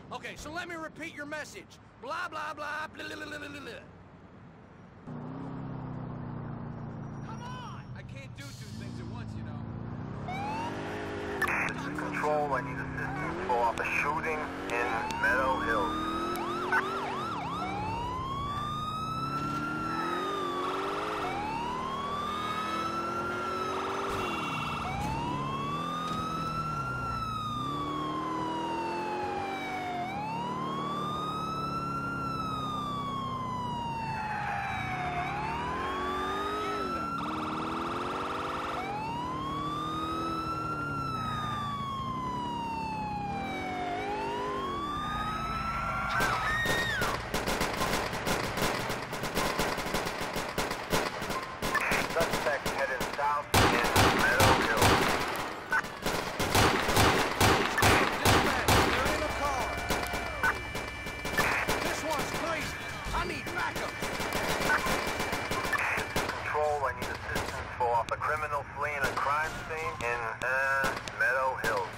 Okay, so let me repeat your message. Blah, blah, blah, blah, blah, blah, blah, blah. Come on! I can't do two things at once, you know. This is Control. I need assistance for a shooting in Meadow Hills. Suspect heading south in Meadow Hills. Dispatch, they're in a car. This one's crazy. I need backup. This is Control. I need assistance for a criminal fleeing a crime scene in Meadow Hills.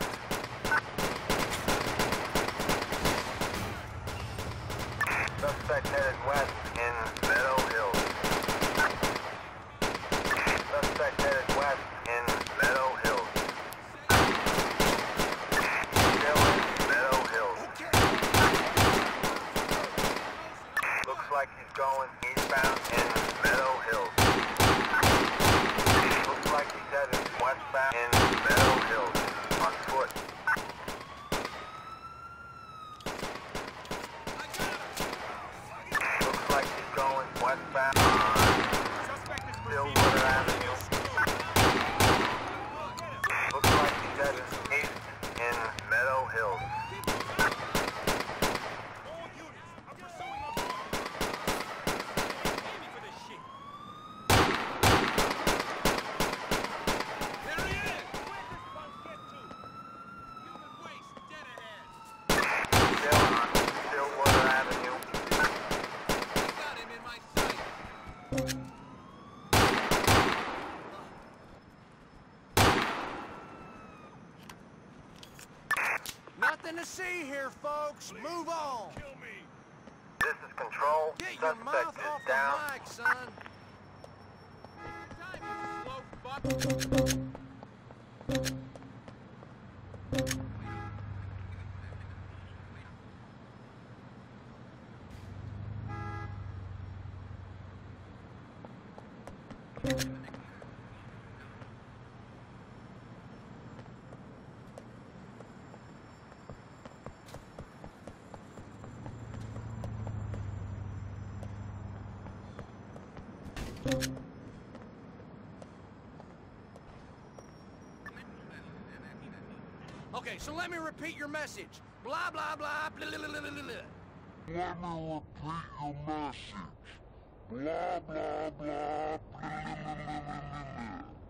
Suspect headed west in Meadow Hills. Suspect headed west in Meadow Hills. Still in Meadow Hills. Looks like he's going eastbound in Meadow Hills. Looks like he's headed westbound in Meadow Hills on foot. Looks like he's going westbound on Stillwater Avenue. Looks like he's headed east in Meadow Hills. There he is! Where'd this bunk get to? Human waste, dead ahead. Still on Stillwater Avenue. Got him in my sight. Nothing to see here, folks. Move on. This is Control. Get your mouth Suspect off is down. the mic, son. Time, you slow fuck. Okay, so let me repeat your message. Blah, blah, blah, blah, blah, blah, blah, blah. Let me repeat your message. Blah, blah, blah, blah, blah, blah, blah, blah.